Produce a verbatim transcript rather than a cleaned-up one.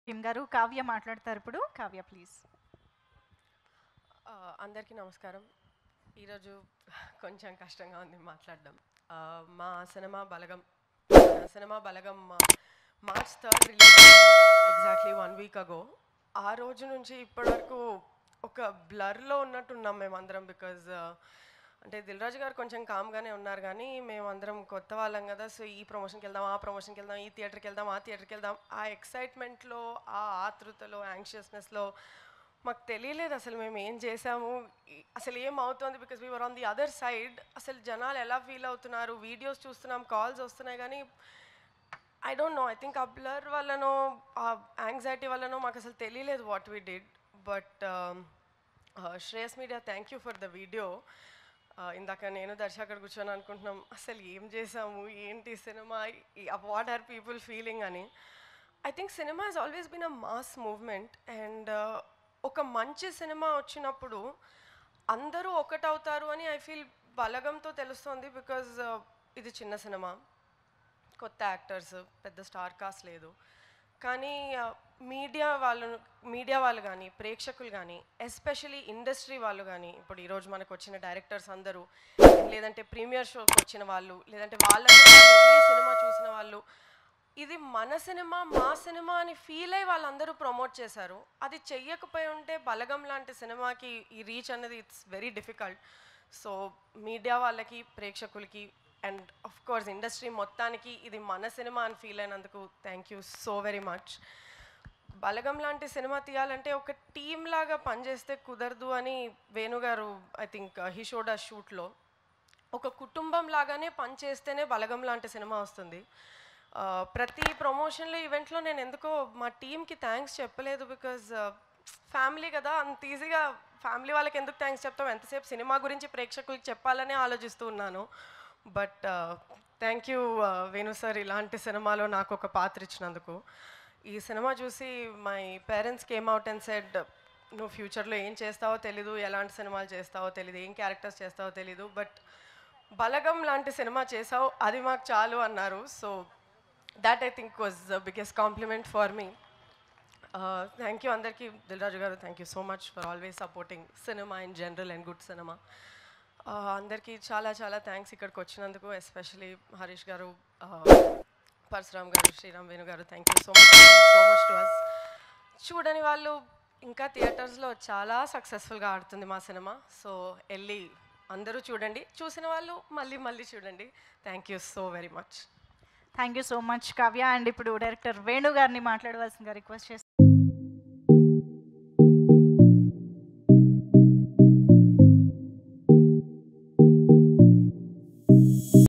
Team గారు కావ్య మాట్లాడతారు ఇప్పుడు. కావ్య ప్లీజ్. అందరికీ నమస్కారం. ఈరోజు కొంచెం కష్టంగా ఉంది మాట్లాడడం. మా cinema Balagam cinema Balagam March third release exactly one week ago. ఆ రోజు నుంచి ఇప్పటివరకు ఒక బ్లర్లో ఉన్నట్టున్నాం మేమందరం. బికాజ్ అంటే దిల్రాజు గారు కొంచెం కామ్గానే ఉన్నారు, కానీ మేమందరం కొత్త వాళ్ళం కదా. సో ఈ ప్రమోషన్కి వెళ్దాం, ఆ ప్రమోషన్కి వెళ్దాం, ఈ థియేటర్కి వెళ్దాం, ఆ థియేటర్కి వెళ్దాం, ఆ ఎక్సైట్మెంట్లో, ఆ ఆతృతలో, యాంగ్షియస్నెస్లో మాకు తెలియలేదు అసలు మేము ఏం చేసాము, అసలు ఏమవుతుంది. Because we were on the other side. అసలు జనాలు ఎలా ఫీల్ అవుతున్నారు, వీడియోస్ చూస్తున్నాం, కాల్స్ వస్తున్నాయి, కానీ I don't know. I think ఆ బ్లర్ వల్లనో ఆ యాంగ్జైటీ వల్లనో మాకు అసలు తెలియలేదు what we did. But Shreyas media, thank you for the video. ఇందాక నేను దర్శకుడు కూర్చొని అనుకుంటున్నాం అసలు ఏం చేసాము, ఏంటి cinema, what are people feeling అని. I think cinema has always been a mass movement. And ఒక మంచి సినిమా వచ్చినప్పుడు అందరూ ఒకటవుతారు అని ఐ ఫీల్ బలగంతో తెలుస్తుంది. బికాజ్ ఇది చిన్న సినిమా, కొత్త యాక్టర్స్, పెద్ద స్టార్ కాస్ట్ లేదు, కానీ మీడియా వాళ్ళు మీడియా వాళ్ళు కానీ, ప్రేక్షకులు కానీ, ఎస్పెషలీ ఇండస్ట్రీ వాళ్ళు కానీ, ఇప్పుడు ఈరోజు మనకు వచ్చిన డైరెక్టర్స్ అందరూ, లేదంటే ప్రీమియర్ షోకి వచ్చిన వాళ్ళు, లేదంటే వాళ్ళ సినిమా చూసిన వాళ్ళు, ఇది మన సినిమా, మా సినిమా అని ఫీల్ అయ్యి వాళ్ళందరూ ప్రమోట్ చేశారు. అది చెయ్యకపోయి ఉంటే బలగం లాంటి సినిమాకి ఈ రీచ్ అనేది it's very difficult. So media వాళ్ళకి, ప్రేక్షకులకి, అండ్ ఆఫ్ కోర్స్ ఇండస్ట్రీ మొత్తానికి ఇది మన సినిమా అని ఫీల్ అయినందుకు thank you so very much. Balagam లాంటి సినిమా తీయాలంటే ఒక టీమ్ లాగా పనిచేస్తే కుదరదు అని వేణుగారు ఐ థింక్ హీ షోడ్ ఆ షూట్లో ఒక కుటుంబం లాగానే పనిచేస్తేనే బలగం లాంటి సినిమా వస్తుంది. ప్రతి ప్రమోషన్లో, ఈవెంట్లో నేను ఎందుకో మా టీమ్కి థ్యాంక్స్ చెప్పలేదు. బికాజ్ ఫ్యామిలీ కదా, అంత ఈజీగా ఫ్యామిలీ వాళ్ళకి ఎందుకు థ్యాంక్స్ చెప్తాం, ఎంతసేపు సినిమా గురించి ప్రేక్షకులకి చెప్పాలనే ఆలోచిస్తూ ఉన్నాను. But thank you Venu sir, ఇలాంటి సినిమాలో నాకు ఒక పాత్ర ఇచ్చినందుకు. ఈ సినిమా చూసి my parents came out and said, నువ్వు ఫ్యూచర్లో ఏం చేస్తావో తెలీదు, ఎలాంటి సినిమాలు చేస్తావో తెలీదు, ఏం క్యారెక్టర్స్ చేస్తావో తెలీదు, బట్ బలగం లాంటి సినిమా చేసావు, అది మాకు చాలు అన్నారు. So that I think was the biggest compliment for me. Thank you అందరికీ. Dil Raju garu, thank you so much for always supporting cinema in general and good cinema. అందరికీ చాలా చాలా థ్యాంక్స్ ఇక్కడికి వచ్చినందుకు. ఎస్పెషలీ హరీష్ గారు, పరశురామ్ గారు, Sriram Venu garu, thank you so much so much to us. చూడని వాళ్ళు ఇంకా థియేటర్స్లో చాలా సక్సెస్ఫుల్గా ఆడుతుంది మా సినిమా. సో వెళ్ళి అందరూ చూడండి, చూసిన వాళ్ళు మళ్ళీ మళ్ళీ చూడండి. Thank you so very much. Thank you so much Kavya. And ఇప్పుడు డైరెక్టర్ వేణు గారిని మాట్లాడవలసిందిగా రిక్వెస్ట్ చేస్తాను.